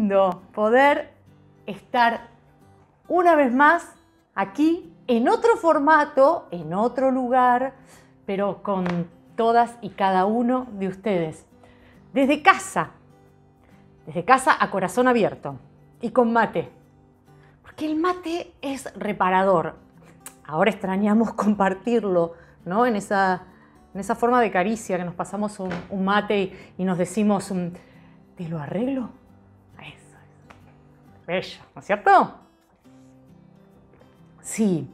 lindo poder estar una vez más aquí en otro formato, en otro lugar, pero con todas y cada uno de ustedes. Desde casa a corazón abierto y con mate. Porque el mate es reparador. Ahora extrañamos compartirlo, ¿no? En esa forma de caricia que nos pasamos un mate y nos decimos, ¿te lo arreglo? Eso es bello, ¿no es cierto? Sí.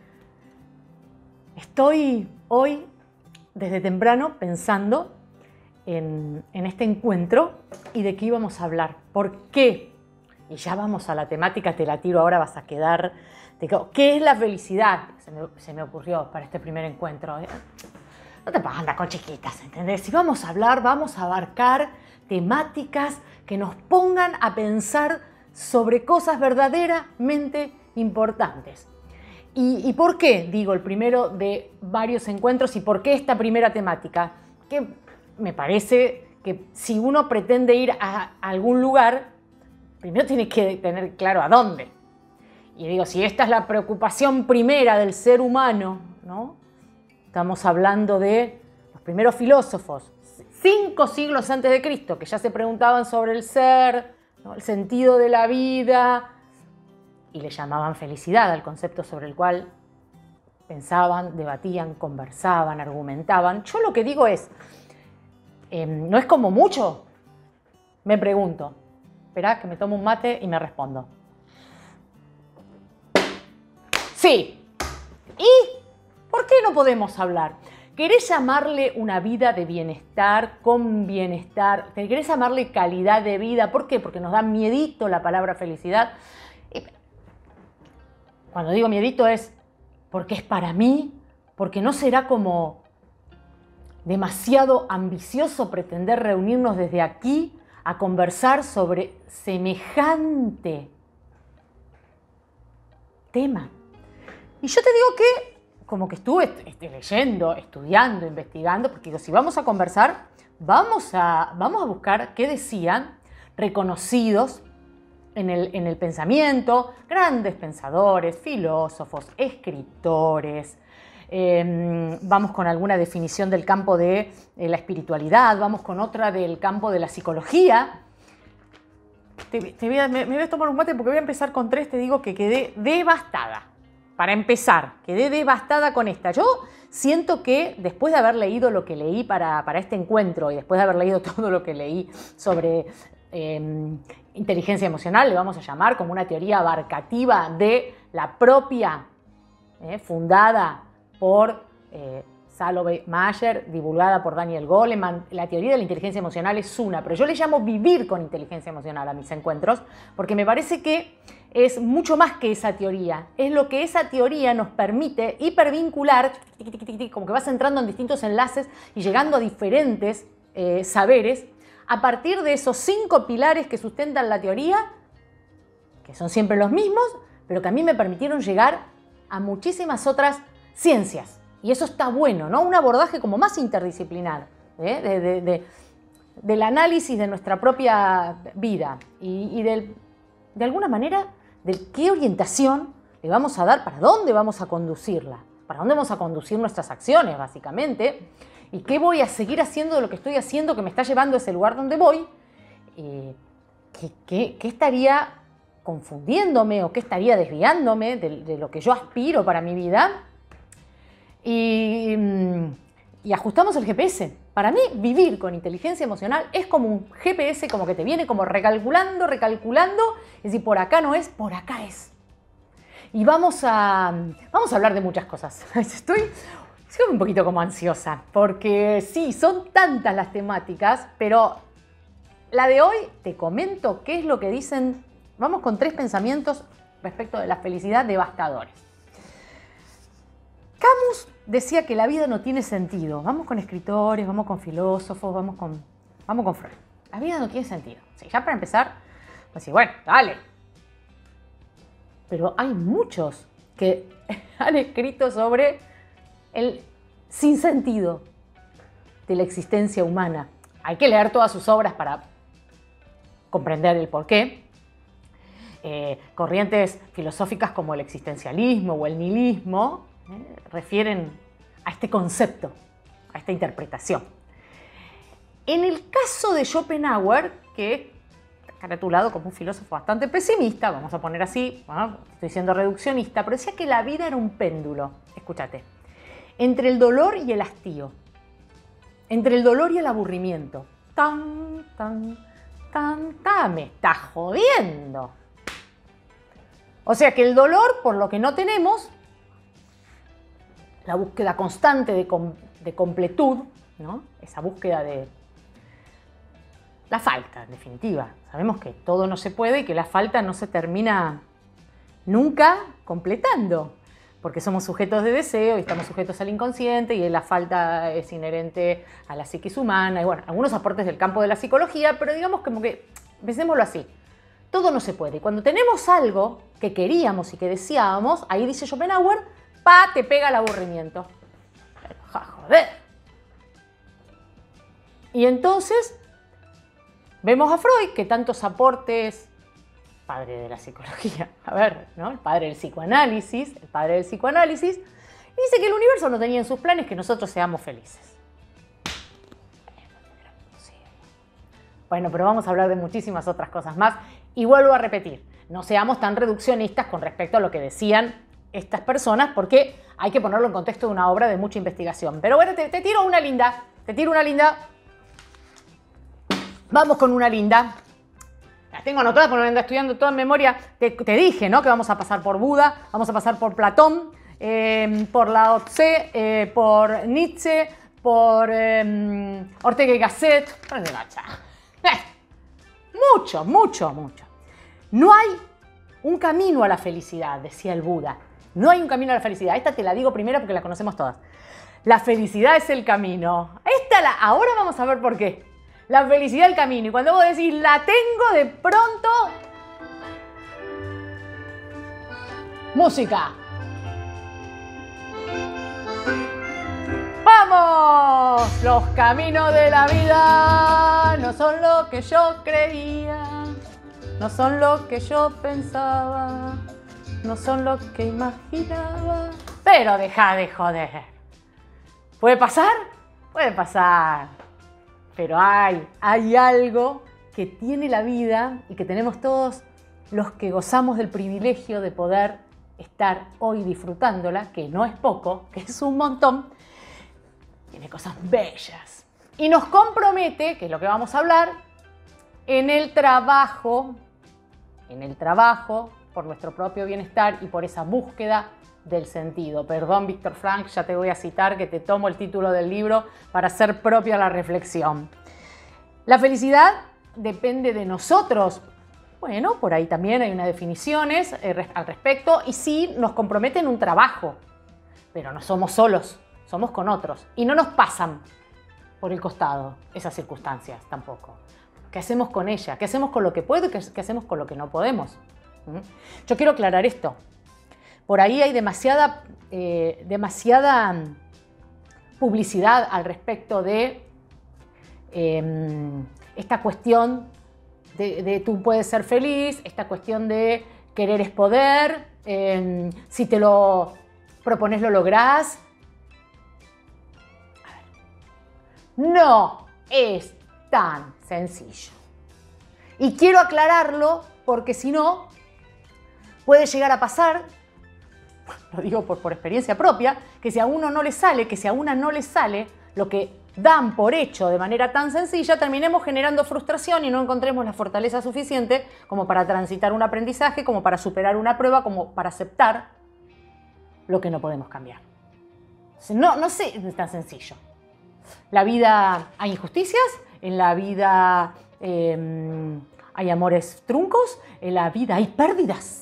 Estoy hoy, desde temprano, pensando en este encuentro y de qué íbamos a hablar. ¿Por qué? Y ya vamos a la temática, te la tiro ahora, vas a quedar... ¿Qué es la felicidad? Se me ocurrió para este primer encuentro. No te pongas con chiquitas, ¿entendés? Si vamos a hablar, vamos a abarcar temáticas que nos pongan a pensar sobre cosas verdaderamente importantes. ¿Y por qué? Digo, el primero de varios encuentros. ¿Y por qué esta primera temática? Que me parece que si uno pretende ir a algún lugar, primero tiene que tener claro a dónde. Y digo, si esta es la preocupación primera del ser humano, ¿no? Estamos hablando de los primeros filósofos, 5 siglos antes de Cristo, que ya se preguntaban sobre el ser, ¿no? El sentido de la vida, y le llamaban felicidad al concepto sobre el cual pensaban, debatían, conversaban, argumentaban. Yo lo que digo es, ¿no es como mucho? Me pregunto. Esperá que me tomo un mate y me respondo. Sí. ¿Y por qué no podemos hablar? ¿Querés llamarle una vida de bienestar, con bienestar? ¿Querés llamarle calidad de vida? ¿Por qué? Porque nos da miedito la palabra felicidad. Cuando digo miedito es porque es para mí, porque no será como demasiado ambicioso pretender reunirnos desde aquí a conversar sobre semejante tema. Y yo te digo que como que estuve leyendo, estudiando, investigando, porque digo, si vamos a conversar, vamos a buscar qué decían reconocidos en el pensamiento, grandes pensadores, filósofos, escritores. Vamos con alguna definición del campo de la espiritualidad, vamos con otra del campo de la psicología. Me voy a tomar un mate porque voy a empezar con 3, te digo que quedé devastada. Para empezar, quedé devastada con esta. Yo siento que después de haber leído lo que leí para este encuentro y después de haber leído todo lo que leí sobre inteligencia emocional, le vamos a llamar como una teoría abarcativa de la propia, fundada por Salovey Mayer, divulgada por Daniel Goleman. La teoría de la inteligencia emocional es una, pero yo le llamo vivir con inteligencia emocional a mis encuentros, porque me parece que es mucho más que esa teoría. Es lo que esa teoría nos permite hipervincular, como que vas entrando en distintos enlaces y llegando a diferentes saberes, a partir de esos 5 pilares que sustentan la teoría, que son siempre los mismos, pero que a mí me permitieron llegar a muchísimas otras ciencias. Y eso está bueno, ¿no? Un abordaje como más interdisciplinar, del análisis de nuestra propia vida y de alguna manera, de qué orientación le vamos a dar, para dónde vamos a conducirla, para dónde vamos a conducir nuestras acciones, básicamente, y qué voy a seguir haciendo de lo que estoy haciendo que me está llevando a ese lugar donde voy, qué estaría confundiéndome o qué estaría desviándome de lo que yo aspiro para mi vida, y ajustamos el GPS. Para mí, vivir con inteligencia emocional es como un GPS, como que te viene como recalculando, es decir, por acá no es, por acá es. Y vamos a hablar de muchas cosas. Estoy un poquito como ansiosa, porque sí, son tantas las temáticas, pero la de hoy te comento qué es lo que dicen. Vamos con 3 pensamientos respecto de la felicidad devastadores. Camus decía que la vida no tiene sentido. Vamos con escritores, vamos con filósofos, vamos con Freud. La vida no tiene sentido. Sí, ya para empezar, pues sí, bueno, dale. Pero hay muchos que han escrito sobre el sinsentido de la existencia humana. Hay que leer todas sus obras para comprender el porqué. Corrientes filosóficas como el existencialismo o el nihilismo refieren a este concepto, a esta interpretación. En el caso de Schopenhauer, que está caratulado como un filósofo bastante pesimista, vamos a poner así, bueno, estoy siendo reduccionista, pero decía que la vida era un péndulo, escúchate, entre el dolor y el hastío, entre el dolor y el aburrimiento. Tan, tan, tan, tan, me está jodiendo. O sea que el dolor, por lo que no tenemos, la búsqueda constante de completud, ¿no? Esa búsqueda de la falta, en definitiva. Sabemos que todo no se puede y que la falta no se termina nunca completando, porque somos sujetos de deseo y estamos sujetos al inconsciente y la falta es inherente a la psiquis humana y bueno, algunos aportes del campo de la psicología, pero digamos como que, pensémoslo así, todo no se puede. Y cuando tenemos algo que queríamos y que deseábamos, ahí dice Schopenhauer, te pega el aburrimiento. Joder. Y entonces vemos a Freud, que tantos aportes, padre de la psicología, a ver, ¿no? El padre del psicoanálisis, dice que el universo no tenía en sus planes que nosotros seamos felices. Bueno, pero vamos a hablar de muchísimas otras cosas más. Y vuelvo a repetir, no seamos tan reduccionistas con respecto a lo que decían estas personas, porque hay que ponerlo en contexto de una obra de mucha investigación. Pero bueno, te tiro una linda, Vamos con una linda. La tengo anotada porque me ando estudiando toda en memoria. Te dije, ¿no? Que vamos a pasar por Buda, vamos a pasar por Platón, por Lao Tse, por Nietzsche, por Ortega y Gasset. Mucho. No hay un camino a la felicidad, decía el Buda. No hay un camino a la felicidad. Esta te la digo primero porque la conocemos todas. La felicidad es el camino. Ahora vamos a ver por qué. La felicidad es el camino. Y cuando vos decís, la tengo, de pronto... música. ¡Vamos! Los caminos de la vida no son lo que yo creía, no son lo que yo pensaba, no son lo que imaginaba. Pero deja de joder. ¿Puede pasar? Puede pasar. Pero hay algo que tiene la vida y que tenemos todos los que gozamos del privilegio de poder estar hoy disfrutándola, que no es poco, que es un montón. Tiene cosas bellas. Y nos compromete, que es lo que vamos a hablar, en el trabajo por nuestro propio bienestar y por esa búsqueda del sentido. Perdón, Víctor Frank, ya te voy a citar, que te tomo el título del libro para hacer propia la reflexión. La felicidad depende de nosotros. Bueno, por ahí también hay unas definiciones al respecto y sí nos compromete en un trabajo, pero no somos solos, somos con otros y no nos pasan por el costado esas circunstancias tampoco. ¿Qué hacemos con ella? ¿Qué hacemos con lo que puedo y qué hacemos con lo que no podemos? Yo quiero aclarar esto. Por ahí hay demasiada publicidad al respecto de esta cuestión de tú puedes ser feliz, esta cuestión de querer es poder, si te lo propones lo lográs. A ver, no es tan sencillo. Y quiero aclararlo porque si no, puede llegar a pasar, lo digo por experiencia propia, que si a uno no le sale, que si a una no le sale lo que dan por hecho de manera tan sencilla, terminemos generando frustración y no encontremos la fortaleza suficiente como para transitar un aprendizaje, como para superar una prueba, como para aceptar lo que no podemos cambiar. No sé, es tan sencillo. La vida hay injusticias, en la vida hay amores truncos, en la vida hay pérdidas.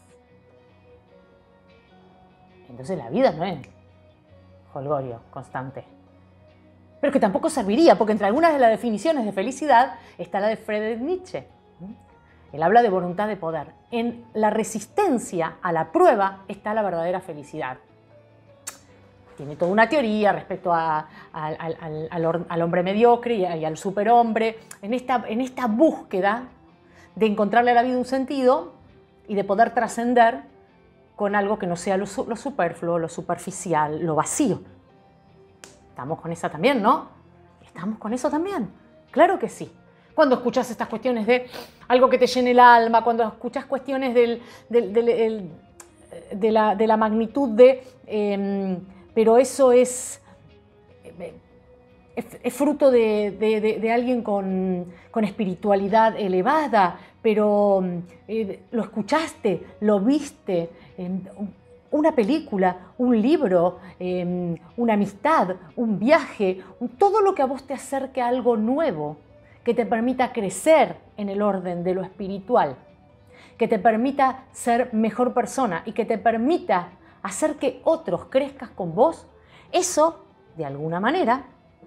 Entonces la vida no es jolgorio constante. Pero que tampoco serviría, porque entre algunas de las definiciones de felicidad está la de Friedrich Nietzsche. Él habla de voluntad de poder. En la resistencia a la prueba está la verdadera felicidad. Tiene toda una teoría respecto al hombre mediocre y al superhombre. En esta búsqueda de encontrarle a la vida un sentido y de poder trascender con algo que no sea lo superfluo, lo superficial, lo vacío. Estamos con esa también, ¿no? Estamos con eso también. Claro que sí. Cuando escuchas estas cuestiones de algo que te llene el alma, cuando escuchas cuestiones de la magnitud de... pero eso es fruto de alguien con espiritualidad elevada, pero lo escuchaste, lo viste, una película, un libro, una amistad, un viaje, todo lo que a vos te acerque a algo nuevo, que te permita crecer en el orden de lo espiritual, que te permita ser mejor persona y que te permita hacer que otros crezcan con vos, eso, de alguna manera,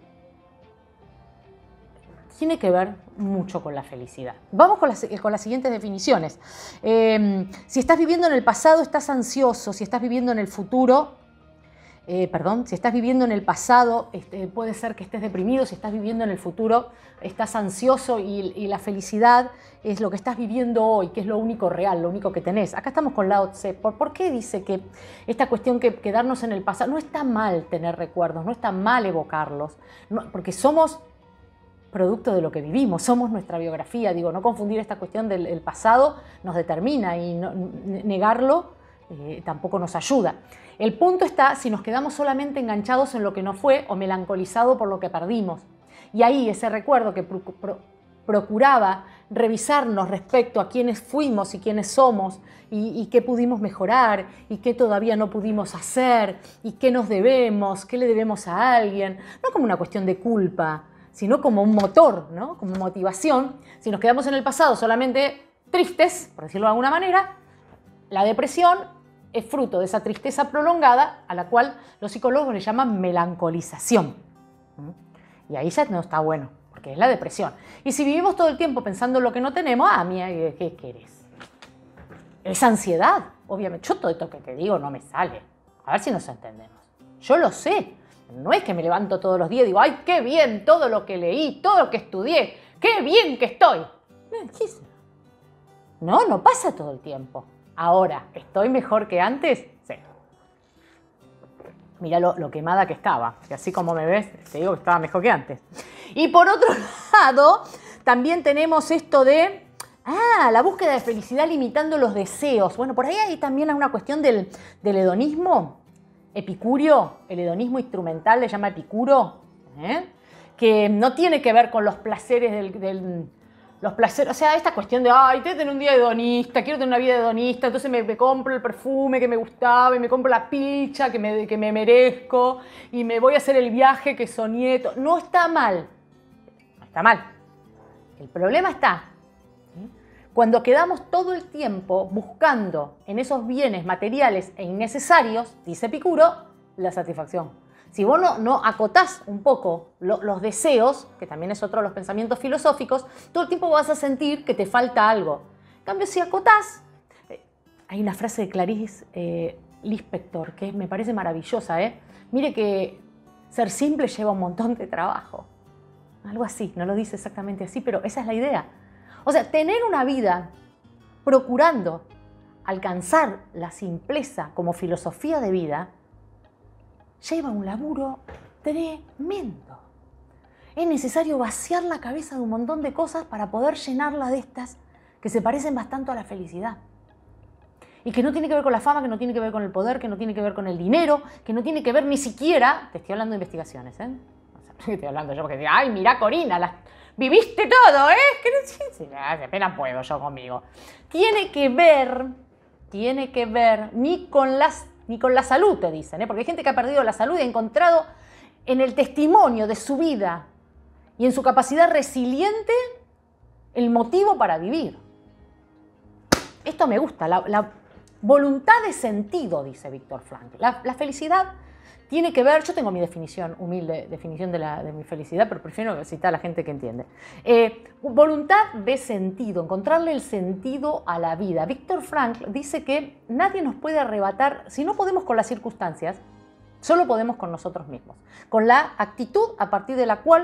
tiene que ver mucho con la felicidad. Vamos con las siguientes definiciones. Si estás viviendo en el pasado, estás ansioso. Si estás viviendo en el futuro, si estás viviendo en el pasado, puede ser que estés deprimido. Si estás viviendo en el futuro, estás ansioso y la felicidad es lo que estás viviendo hoy, que es lo único real, lo único que tenés. Acá estamos con Lao Tse. ¿Por qué dice que esta cuestión que quedarnos en el pasado, no está mal tener recuerdos, no está mal evocarlos, porque somos producto de lo que vivimos, somos nuestra biografía, digo, no confundir esta cuestión del pasado nos determina y negarlo tampoco nos ayuda. El punto está si nos quedamos solamente enganchados en lo que no fue o melancolizados por lo que perdimos. Y ahí ese recuerdo que procuraba revisarnos respecto a quiénes fuimos y quiénes somos y qué pudimos mejorar y qué todavía no pudimos hacer y qué nos debemos, qué le debemos a alguien, no como una cuestión de culpa, sino como un motor, ¿no? Como motivación. Si nos quedamos en el pasado solamente tristes, por decirlo de alguna manera, la depresión es fruto de esa tristeza prolongada a la cual los psicólogos le llaman melancolización. Y ahí ya no está bueno, porque es la depresión. Y si vivimos todo el tiempo pensando en lo que no tenemos, mira, ¿qué querés? Es ansiedad, obviamente. Yo todo esto que te digo no me sale. A ver si nos entendemos. Yo lo sé. No es que me levanto todos los días y digo, ¡ay, qué bien todo lo que leí, todo lo que estudié! ¡Qué bien que estoy! No pasa todo el tiempo. Ahora, ¿estoy mejor que antes? Sí. Mirá lo quemada que estaba. Y así como me ves, te digo que estaba mejor que antes. Y por otro lado, también tenemos esto de la búsqueda de felicidad limitando los deseos. Bueno, por ahí hay también una cuestión del hedonismo. Epicúreo, el hedonismo instrumental le llama Epicuro, que no tiene que ver con los placeres los placeres, o sea, esta cuestión de, quiero tener un día hedonista, quiero tener una vida hedonista, entonces me compro el perfume que me gustaba y me compro la pizza que me merezco y me voy a hacer el viaje que soñé. No está mal, no está mal. El problema está cuando quedamos todo el tiempo buscando en esos bienes materiales e innecesarios, dice Epicuro, la satisfacción. Si vos no acotás un poco los deseos, que también es otro de los pensamientos filosóficos, todo el tiempo vas a sentir que te falta algo. En cambio, si acotás, hay una frase de Clarice Lispector que me parece maravillosa. Mire que ser simple lleva un montón de trabajo. Algo así, no lo dice exactamente así, pero esa es la idea. O sea, tener una vida procurando alcanzar la simpleza como filosofía de vida lleva un laburo tremendo. Es necesario vaciar la cabeza de un montón de cosas para poder llenarla de estas que se parecen bastante a la felicidad. Y que no tiene que ver con la fama, que no tiene que ver con el poder, que no tiene que ver con el dinero, que no tiene que ver ni siquiera, te estoy hablando de investigaciones, o sea, estoy hablando yo porque digo, ¡ay, mirá Corina, viviste todo, que no, apenas puedo yo conmigo. Tiene que ver ni con la salud, te dicen, porque hay gente que ha perdido la salud y ha encontrado en el testimonio de su vida y en su capacidad resiliente el motivo para vivir. Esto me gusta, la voluntad de sentido, dice Víctor Frankl. La felicidad tiene que ver, yo tengo mi definición, humilde definición de mi felicidad, pero prefiero citar a la gente que entiende. Voluntad de sentido, encontrarle el sentido a la vida. Víctor Frankl dice que nadie nos puede arrebatar, si no podemos con las circunstancias, solo podemos con nosotros mismos, con la actitud a partir de la cual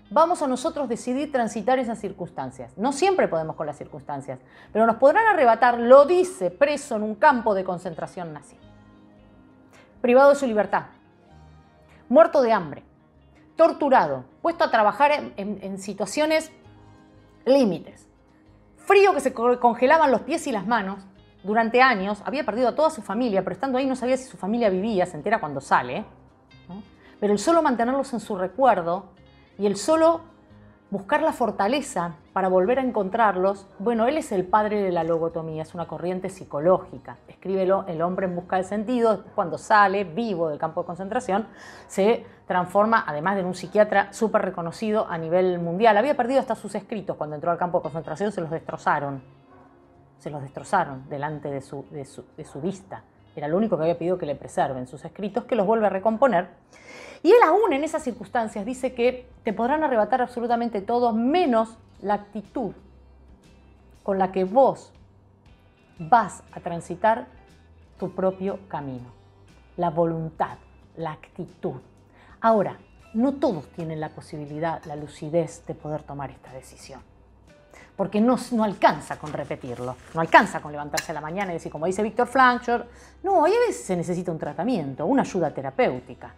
vamos a nosotros decidir transitar esas circunstancias. No siempre podemos con las circunstancias, pero nos podrán arrebatar, lo dice, preso en un campo de concentración nazi, privado de su libertad, muerto de hambre, torturado, puesto a trabajar en situaciones límites, frío que se congelaban los pies y las manos. Durante años había perdido a toda su familia, pero estando ahí no sabía si su familia vivía, se entera cuando sale, ¿no? Pero el solo mantenerlos en su recuerdo y el solo buscar la fortaleza para volver a encontrarlos, bueno, él es el padre de la logotomía, es una corriente psicológica. Escríbelo, El hombre en busca de sentido. Cuando sale vivo del campo de concentración, se transforma, además de un psiquiatra súper reconocido a nivel mundial. Había perdido hasta sus escritos cuando entró al campo de concentración, se los destrozaron delante de su vista. Era lo único que había pedido que le preserven sus escritos, que los vuelve a recomponer. Y él aún en esas circunstancias dice que te podrán arrebatar absolutamente todo, menos la actitud con la que vos vas a transitar tu propio camino. La voluntad, la actitud. Ahora, no todos tienen la posibilidad, la lucidez de poder tomar esta decisión. Porque no alcanza con repetirlo, no alcanza con levantarse a la mañana y decir, como dice Víctor Frankl, no, y a veces se necesita un tratamiento, una ayuda terapéutica.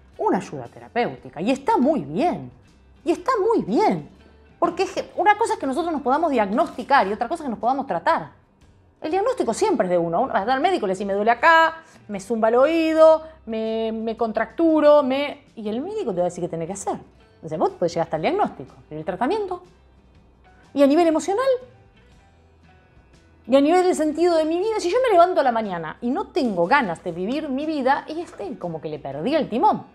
Y está muy bien, porque una cosa es que nosotros nos podamos diagnosticar y otra cosa es que nos podamos tratar. El diagnóstico siempre es de uno. Vas al médico y le dice, me duele acá, me zumba el oído, me contracturo, y el médico te va a decir qué tenés que hacer. Entonces vos podés llegar hasta el diagnóstico, pero el tratamiento. Y a nivel emocional, y a nivel del sentido de mi vida, si yo me levanto a la mañana y no tengo ganas de vivir mi vida, y como que le perdí el timón.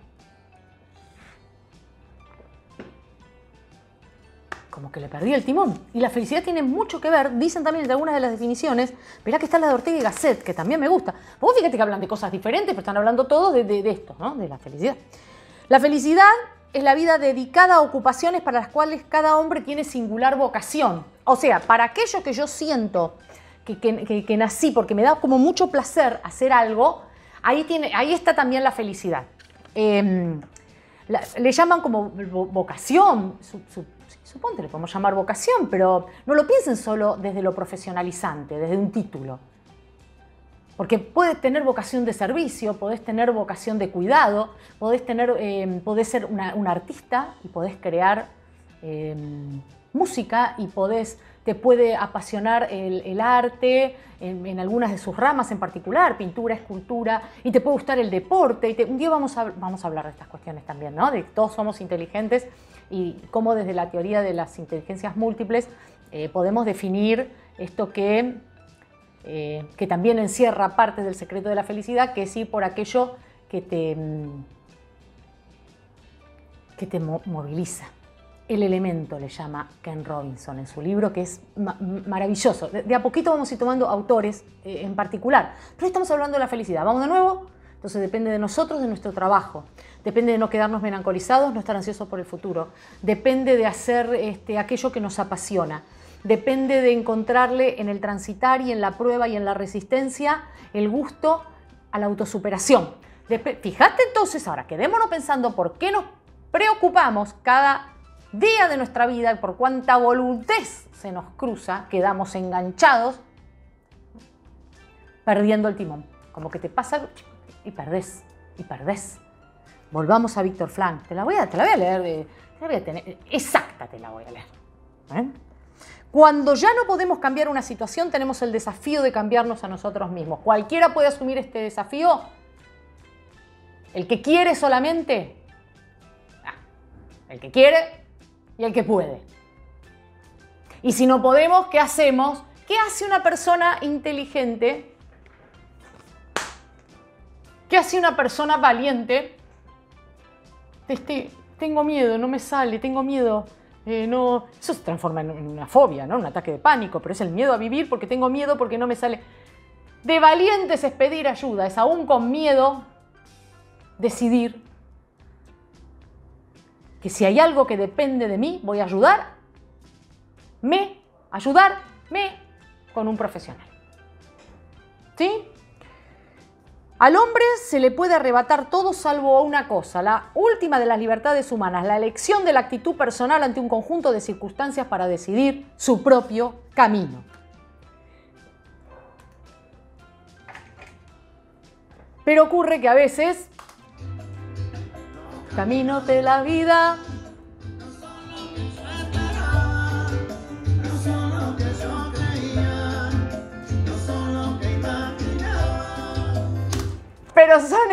Y la felicidad tiene mucho que ver, dicen también en algunas de las definiciones, verá que está la de Ortega y Gasset, que también me gusta. Vos fíjate que hablan de cosas diferentes, pero están hablando todos de esto, ¿no? De la felicidad. La felicidad es la vida dedicada a ocupaciones para las cuales cada hombre tiene singular vocación. O sea, para aquello que yo siento que nací porque me da como mucho placer hacer algo, ahí está también la felicidad. Le llaman como vocación, suponte le podemos llamar vocación, pero no lo piensen solo desde lo profesionalizante, desde un título. Porque puedes tener vocación de servicio, podés tener vocación de cuidado, podés ser un artista y podés crear música y te puede apasionar el arte en algunas de sus ramas en particular, pintura, escultura, y te puede gustar el deporte. Un día vamos a hablar de estas cuestiones también, ¿no? De que todos somos inteligentes y cómo desde la teoría de las inteligencias múltiples podemos definir esto que también encierra parte del secreto de la felicidad, que es ir por aquello que te moviliza. El elemento le llama Ken Robinson en su libro, que es maravilloso. De a poquito vamos a ir tomando autores en particular, pero estamos hablando de la felicidad. ¿Vamos de nuevo? Entonces depende de nosotros, de nuestro trabajo. Depende de no quedarnos melancolizados, no estar ansiosos por el futuro. Depende de hacer aquello que nos apasiona. Depende de encontrarle en el transitar y en la prueba y en la resistencia el gusto a la autosuperación. Fíjate entonces ahora, quedémonos pensando por qué nos preocupamos cada día de nuestra vida y por cuánta voluptés se nos cruza, quedamos enganchados, perdiendo el timón. Como que te pasa y perdés. Volvamos a Víctor Frankl. Te la voy a leer, exacta te la voy a leer. Cuando ya no podemos cambiar una situación, tenemos el desafío de cambiarnos a nosotros mismos. ¿Cualquiera puede asumir este desafío? ¿El que quiere solamente? El que quiere y el que puede. Y si no podemos, ¿qué hacemos? ¿Qué hace una persona inteligente? ¿Qué hace una persona valiente? Tengo miedo, no me sale, tengo miedo. No, eso se transforma en una fobia, ¿no? Un ataque de pánico, pero es el miedo a vivir porque tengo miedo, porque no me sale. De valientes es pedir ayuda, es aún con miedo decidir que si hay algo que depende de mí, voy a ayudarme con un profesional. ¿Sí? Al hombre se le puede arrebatar todo salvo una cosa, la última de las libertades humanas, la elección de la actitud personal ante un conjunto de circunstancias para decidir su propio camino. Pero ocurre que a veces, caminos de la vida, pero son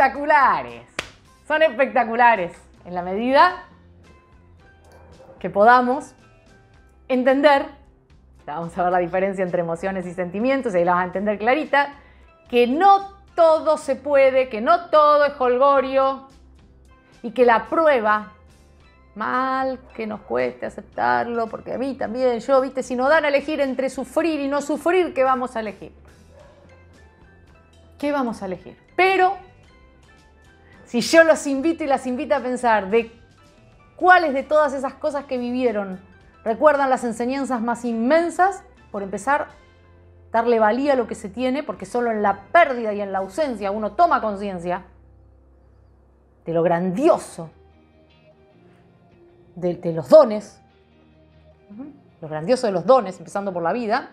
espectaculares en la medida que podamos entender, vamos a ver la diferencia entre emociones y sentimientos, y ahí la vas a entender clarita, que no todo se puede, que no todo es jolgorio y que la prueba, mal que nos cueste aceptarlo, porque a mí también, yo, viste, si nos dan a elegir entre sufrir y no sufrir, ¿qué vamos a elegir? ¿Qué vamos a elegir? Pero si yo los invito y las invito a pensar de cuáles de todas esas cosas que vivieron recuerdan las enseñanzas más inmensas, por empezar, darle valía a lo que se tiene, porque solo en la pérdida y en la ausencia uno toma conciencia de lo grandioso de los dones, lo grandioso de los dones, empezando por la vida,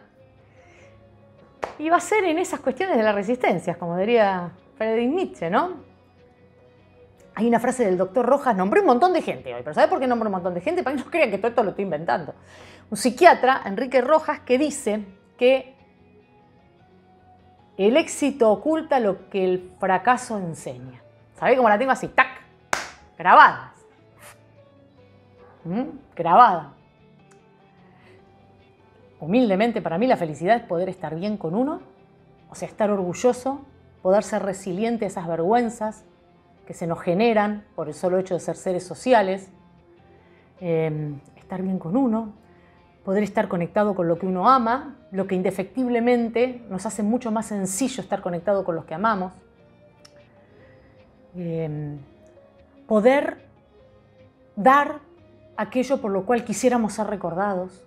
y va a ser en esas cuestiones de las resistencias, como diría Friedrich Nietzsche, ¿no? Hay una frase del doctor Rojas, nombré un montón de gente hoy, pero ¿sabes por qué nombré un montón de gente? Para que no crean que todo esto lo estoy inventando. Un psiquiatra, Enrique Rojas, que dice que el éxito oculta lo que el fracaso enseña. ¿Sabés cómo la tengo así? ¡Tac! Grabada. Grabada. Humildemente, para mí la felicidad es poder estar bien con uno, o sea, estar orgulloso, poder ser resiliente a esas vergüenzas que se nos generan por el solo hecho de ser seres sociales, estar bien con uno, poder estar conectado con lo que uno ama, lo que indefectiblemente nos hace mucho más sencillo estar conectado con los que amamos, poder dar aquello por lo cual quisiéramos ser recordados,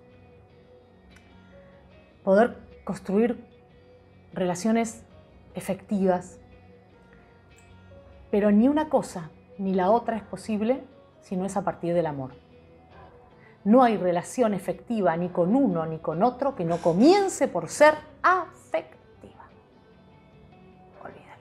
poder construir relaciones efectivas, pero ni una cosa ni la otra es posible si no es a partir del amor. No hay relación efectiva ni con uno ni con otro que no comience por ser afectiva. Olvídalo.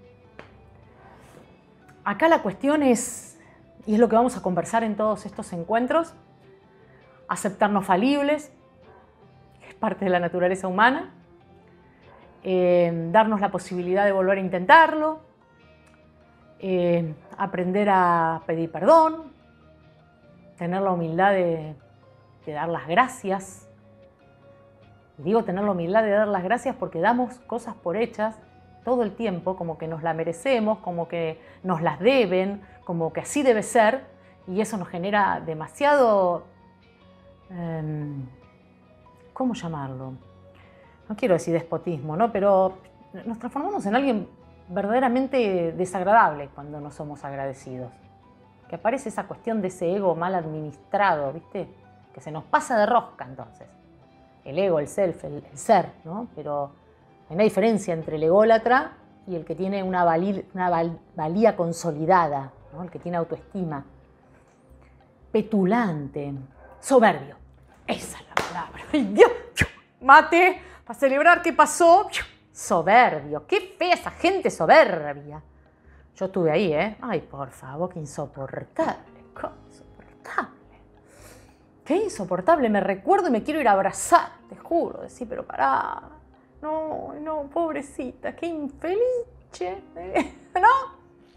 Acá la cuestión es, y es lo que vamos a conversar en todos estos encuentros, aceptarnos falibles, que es parte de la naturaleza humana, darnos la posibilidad de volver a intentarlo, aprender a pedir perdón, tener la humildad de dar las gracias. Y digo tener la humildad de dar las gracias porque damos cosas por hechas todo el tiempo, como que nos las merecemos, como que nos las deben, como que así debe ser, y eso nos genera demasiado, ¿cómo llamarlo? No quiero decir despotismo, ¿no? Pero nos transformamos en alguien verdaderamente desagradable cuando no somos agradecidos. Que aparece esa cuestión de ese ego mal administrado, ¿viste? Que se nos pasa de rosca entonces. El ego, el self, el ser, ¿no? Pero hay una diferencia entre el ególatra y el que tiene una valía consolidada, ¿no? El que tiene autoestima. Petulante, soberbio. Esa es la palabra. ¡Ay, Dios! Mate, para celebrar qué pasó. Soberbio. Qué fea esa gente soberbia. Yo estuve ahí, ¿eh? Ay, por favor, qué insoportable. Qué insoportable. Qué insoportable. Me recuerdo y me quiero ir a abrazar, te juro. Decir, pero pará. No, no, pobrecita. Qué infeliz, ¿no?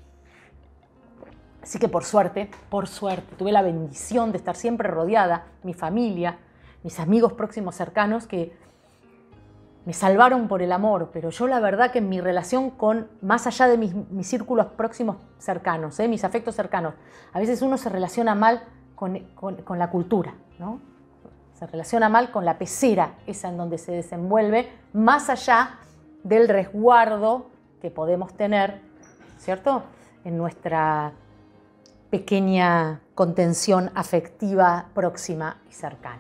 Así que por suerte, tuve la bendición de estar siempre rodeada, mi familia, mis amigos próximos cercanos que me salvaron por el amor, pero yo la verdad que en mi relación con, más allá de mis círculos próximos cercanos, mis afectos cercanos, a veces uno se relaciona mal con la cultura, ¿no? Se relaciona mal con la pecera, esa en donde se desenvuelve, más allá del resguardo que podemos tener, ¿cierto?, en nuestra pequeña contención afectiva próxima y cercana.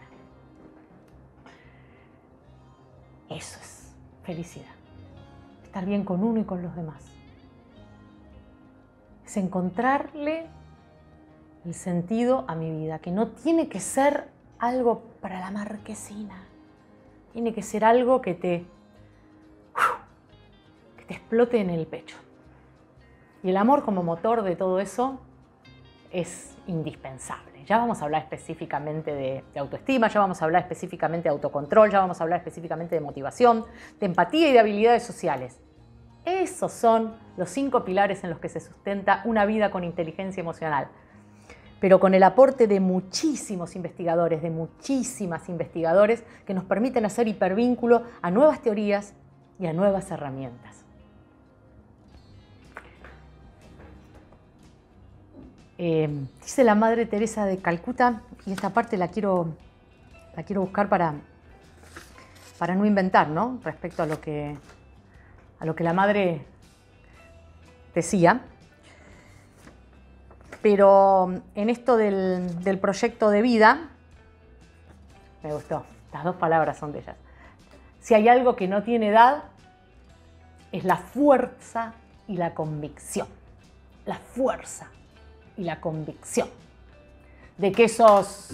Eso es felicidad, estar bien con uno y con los demás. es encontrarle el sentido a mi vida, que no tiene que ser algo para la marquesina, tiene que ser algo que te explote en el pecho. Y el amor como motor de todo eso es indispensable. Ya vamos a hablar específicamente de autoestima, ya vamos a hablar específicamente de autocontrol, ya vamos a hablar específicamente de motivación, de empatía y de habilidades sociales. Esos son los 5 pilares en los que se sustenta una vida con inteligencia emocional. Pero con el aporte de muchísimos investigadores, de muchísimas investigadores que nos permiten hacer hipervínculo a nuevas teorías y a nuevas herramientas. Dice la Madre Teresa de Calcuta, y esta parte la quiero buscar para no inventar, ¿no? Respecto a lo que la Madre decía. Pero en esto del proyecto de vida, me gustó, las 2 palabras son de ellas. Si hay algo que no tiene edad, es la fuerza y la convicción. La fuerza y la convicción de que esos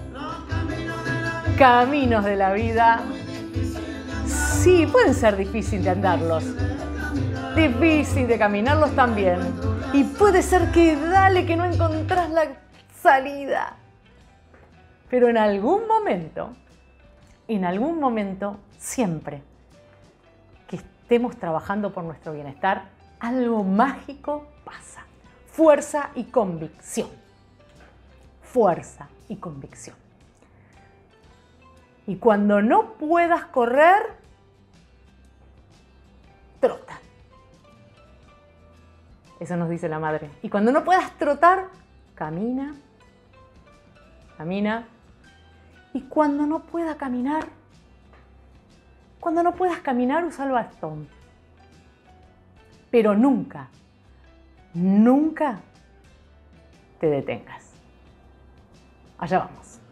caminos de la vida sí pueden ser difíciles de andarlos, difícil de caminarlos también, y puede ser que dale que no encontrás la salida, pero en algún momento siempre que estemos trabajando por nuestro bienestar, algo mágico pasa. Fuerza y convicción. Fuerza y convicción. Y cuando no puedas correr, trota. Eso nos dice la Madre. Y cuando no puedas trotar, camina. Camina. Y cuando no puedas caminar, usa el bastón. Pero nunca te detengas. Allá vamos.